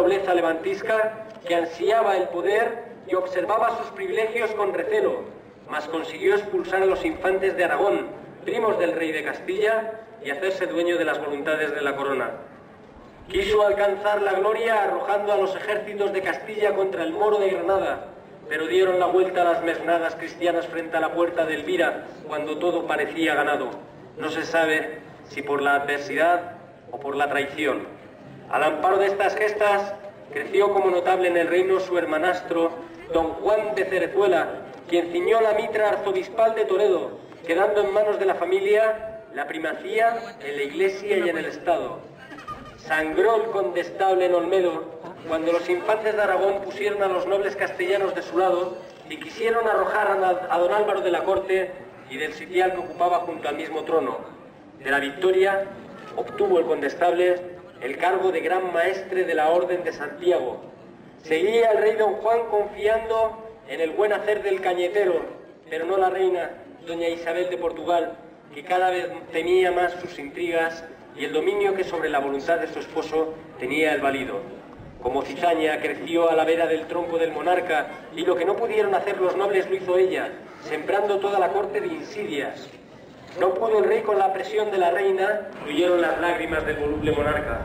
nobleza levantisca que ansiaba el poder y observaba sus privilegios con recelo, mas consiguió expulsar a los infantes de Aragón, primos del rey de Castilla, y hacerse dueño de las voluntades de la corona. Quiso alcanzar la gloria arrojando a los ejércitos de Castilla contra el Moro de Granada, pero dieron la vuelta a las mesnadas cristianas frente a la puerta de Elvira cuando todo parecía ganado. No se sabe si por la adversidad o por la traición. Al amparo de estas gestas, creció como notable en el reino su hermanastro, don Juan de Cerezuela, quien ciñó la mitra arzobispal de Toledo, quedando en manos de la familia la primacía en la Iglesia y en el Estado. Sangró el condestable en Olmedo cuando los infantes de Aragón pusieron a los nobles castellanos de su lado y quisieron arrojar a don Álvaro de la corte y del sitial que ocupaba junto al mismo trono. De la victoria obtuvo el condestable el cargo de gran maestre de la Orden de Santiago. Seguía el rey don Juan confiando en el buen hacer del cañetero, pero no la reina, doña Isabel de Portugal, que cada vez temía más sus intrigas y el dominio que sobre la voluntad de su esposo tenía el valido. Como cizaña creció a la vera del tronco del monarca y lo que no pudieron hacer los nobles lo hizo ella, sembrando toda la corte de insidias. No pudo el rey con la presión de la reina, fluyeron las lágrimas del voluble monarca.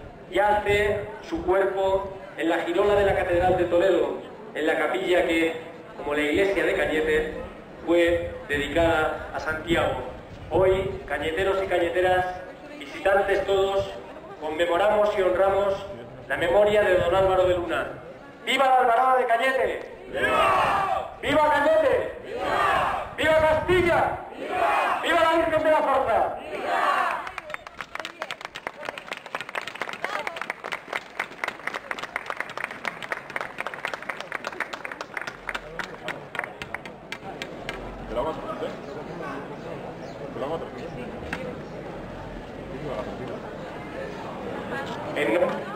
Yace su cuerpo en la girola de la Catedral de Toledo, en la capilla que, como la iglesia de Cañete, fue dedicada a Santiago. Hoy, cañeteros y cañeteras, visitantes todos, conmemoramos y honramos la memoria de don Álvaro de Luna. ¡Viva la Alvarada de Cañete! ¡Viva! ¡Viva Cañete! ¡Viva! ¡Viva Castilla! ¡Viva! ¡Viva la Virgen de la Zarza! ¡Viva! En